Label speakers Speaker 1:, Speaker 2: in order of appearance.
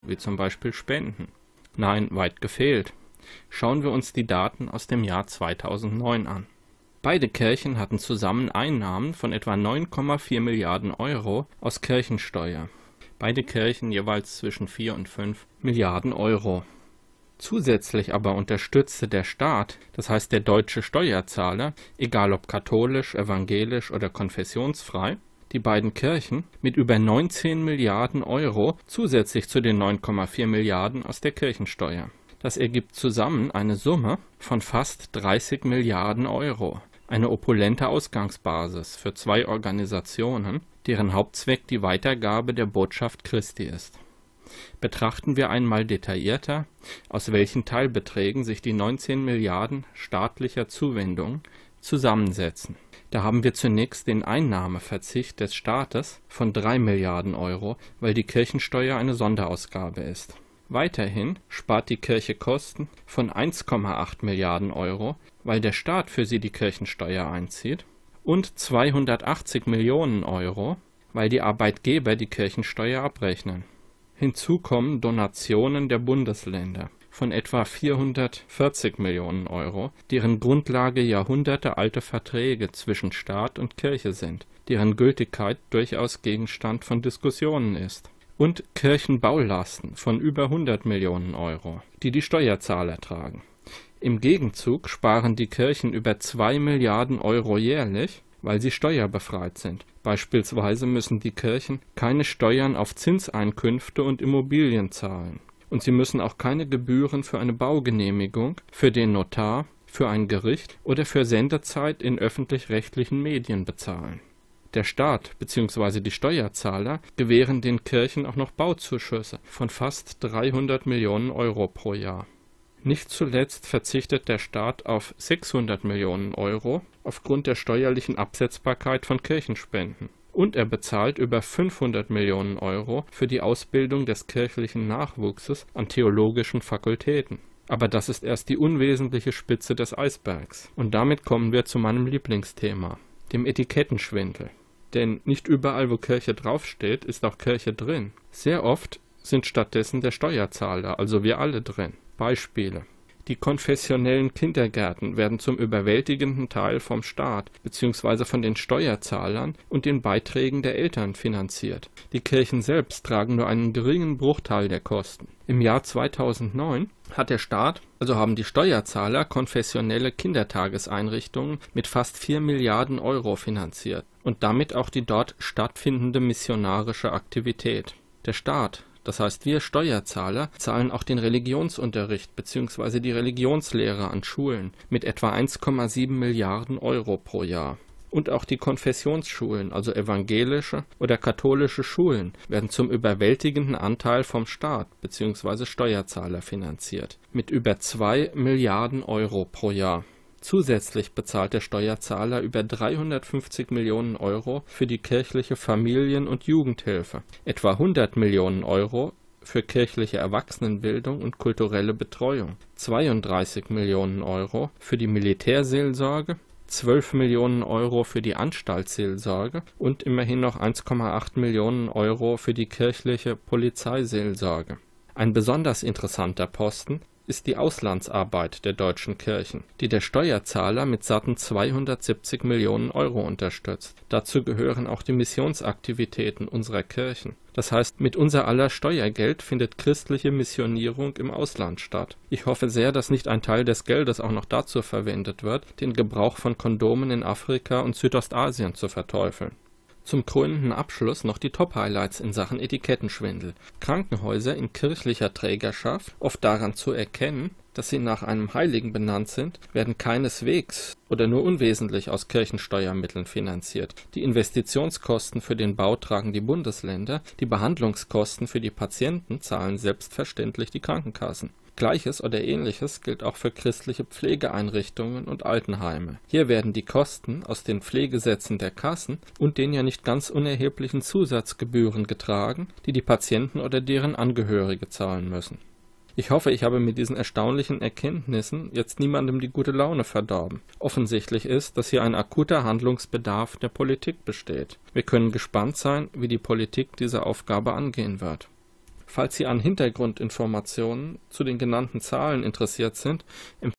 Speaker 1: wie zum Beispiel Spenden. Nein, weit gefehlt. Schauen wir uns die Daten aus dem Jahr 2009 an. Beide Kirchen hatten zusammen Einnahmen von etwa 9,4 Milliarden Euro aus Kirchensteuer. Beide Kirchen jeweils zwischen 4 und 5 Milliarden Euro. Zusätzlich aber unterstützte der Staat, das heißt der deutsche Steuerzahler, egal ob katholisch, evangelisch oder konfessionsfrei, die beiden Kirchen mit über 19 Milliarden Euro zusätzlich zu den 9,4 Milliarden aus der Kirchensteuer. Das ergibt zusammen eine Summe von fast 30 Milliarden Euro. Eine opulente Ausgangsbasis für zwei Organisationen, deren Hauptzweck die Weitergabe der Botschaft Christi ist. Betrachten wir einmal detaillierter, aus welchen Teilbeträgen sich die 19 Milliarden staatlicher Zuwendungen zusammensetzen. Da haben wir zunächst den Einnahmeverzicht des Staates von 3 Milliarden Euro, weil die Kirchensteuer eine Sonderausgabe ist. Weiterhin spart die Kirche Kosten von 1,8 Milliarden Euro, weil der Staat für sie die Kirchensteuer einzieht, und 280 Millionen Euro, weil die Arbeitgeber die Kirchensteuer abrechnen. Hinzu kommen Donationen der Bundesländer von etwa 440 Millionen Euro, deren Grundlage jahrhundertealte Verträge zwischen Staat und Kirche sind, deren Gültigkeit durchaus Gegenstand von Diskussionen ist. Und Kirchenbaulasten von über 100 Millionen Euro, die die Steuerzahler tragen. Im Gegenzug sparen die Kirchen über 2 Milliarden Euro jährlich, weil sie steuerbefreit sind. Beispielsweise müssen die Kirchen keine Steuern auf Zinseinkünfte und Immobilien zahlen. Und sie müssen auch keine Gebühren für eine Baugenehmigung, für den Notar, für ein Gericht oder für Sendezeit in öffentlich-rechtlichen Medien bezahlen. Der Staat bzw. die Steuerzahler gewähren den Kirchen auch noch Bauzuschüsse von fast 300 Millionen Euro pro Jahr. Nicht zuletzt verzichtet der Staat auf 600 Millionen Euro aufgrund der steuerlichen Absetzbarkeit von Kirchenspenden. Und er bezahlt über 500 Millionen Euro für die Ausbildung des kirchlichen Nachwuchses an theologischen Fakultäten. Aber das ist erst die unwesentliche Spitze des Eisbergs. Und damit kommen wir zu meinem Lieblingsthema, dem Etikettenschwindel. Denn nicht überall, wo Kirche draufsteht, ist auch Kirche drin. Sehr oft sind stattdessen der Steuerzahler, also wir alle drin. Beispiele: Die konfessionellen Kindergärten werden zum überwältigenden Teil vom Staat bzw. von den Steuerzahlern und den Beiträgen der Eltern finanziert. Die Kirchen selbst tragen nur einen geringen Bruchteil der Kosten. Im Jahr 2009 hat der Staat, also haben die Steuerzahler, konfessionelle Kindertageseinrichtungen mit fast 4 Milliarden Euro finanziert und damit auch die dort stattfindende missionarische Aktivität. Der Staat, das heißt wir Steuerzahler, zahlen auch den Religionsunterricht bzw. die Religionslehre an Schulen mit etwa 1,7 Milliarden Euro pro Jahr. Und auch die Konfessionsschulen, also evangelische oder katholische Schulen, werden zum überwältigenden Anteil vom Staat bzw. Steuerzahler finanziert, mit über 2 Milliarden Euro pro Jahr. Zusätzlich bezahlt der Steuerzahler über 350 Millionen Euro für die kirchliche Familien- und Jugendhilfe, etwa 100 Millionen Euro für kirchliche Erwachsenenbildung und kulturelle Betreuung, 32 Millionen Euro für die Militärseelsorge, 12 Millionen Euro für die Anstaltsseelsorge und immerhin noch 1,8 Millionen Euro für die kirchliche Polizeiseelsorge. Ein besonders interessanter Posten ist die Auslandsarbeit der deutschen Kirchen, die der Steuerzahler mit satten 270 Millionen Euro unterstützt. Dazu gehören auch die Missionsaktivitäten unserer Kirchen. Das heißt, mit unser aller Steuergeld findet christliche Missionierung im Ausland statt. Ich hoffe sehr, dass nicht ein Teil des Geldes auch noch dazu verwendet wird, den Gebrauch von Kondomen in Afrika und Südostasien zu verteufeln. Zum krönenden Abschluss noch die Top-Highlights in Sachen Etikettenschwindel. Krankenhäuser in kirchlicher Trägerschaft, oft daran zu erkennen, dass sie nach einem Heiligen benannt sind, werden keineswegs oder nur unwesentlich aus Kirchensteuermitteln finanziert. Die Investitionskosten für den Bau tragen die Bundesländer, die Behandlungskosten für die Patienten zahlen selbstverständlich die Krankenkassen. Gleiches oder Ähnliches gilt auch für christliche Pflegeeinrichtungen und Altenheime. Hier werden die Kosten aus den Pflegesätzen der Kassen und den ja nicht ganz unerheblichen Zusatzgebühren getragen, die die Patienten oder deren Angehörige zahlen müssen. Ich hoffe, ich habe mit diesen erstaunlichen Erkenntnissen jetzt niemandem die gute Laune verdorben. Offensichtlich ist, dass hier ein akuter Handlungsbedarf der Politik besteht. Wir können gespannt sein, wie die Politik diese Aufgabe angehen wird. Falls Sie an Hintergrundinformationen zu den genannten Zahlen interessiert sind,